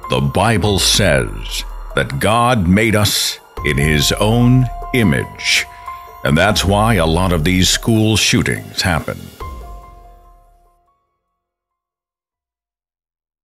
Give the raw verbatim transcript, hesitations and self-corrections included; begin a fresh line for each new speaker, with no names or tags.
The Bible says that God made us in His own image, and that's why a lot of these school shootings happen.